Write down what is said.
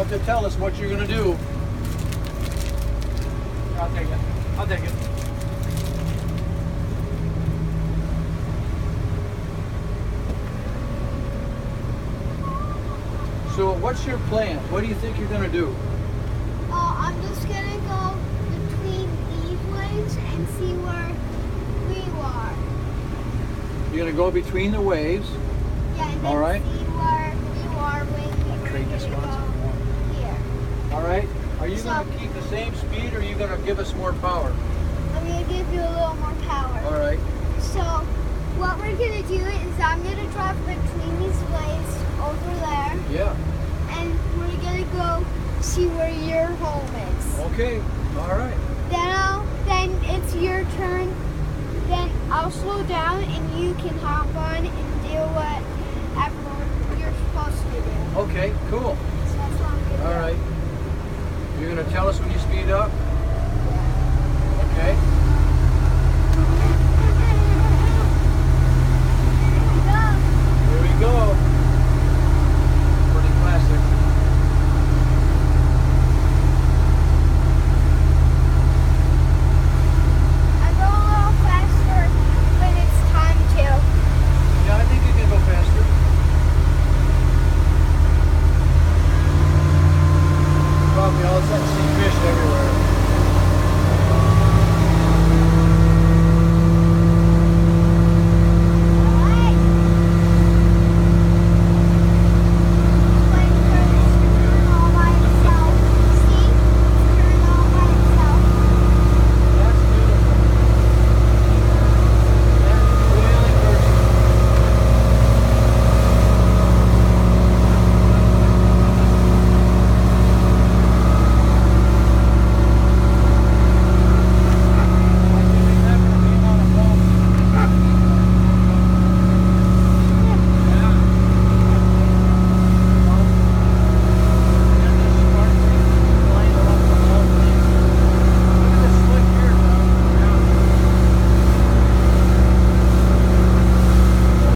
have to tell us what you're going to do. I'll take it. I'll take it. So what's your plan? What do you think you're going to do? I'm just gonna go between these waves and see where we are. You're going to go between the waves. Yeah, and then All right. see where we are when we Trade this one. go here. All right. Are you So- going to keep the same speed, or are you going to give us more power? I'm gonna give you a little more power. All right. So what we're gonna do is I'm gonna drive between these waves over there, Yeah. and we're gonna go see where your home is. Okay. All right. Then it's your turn. Then I'll slow down and you can hop on and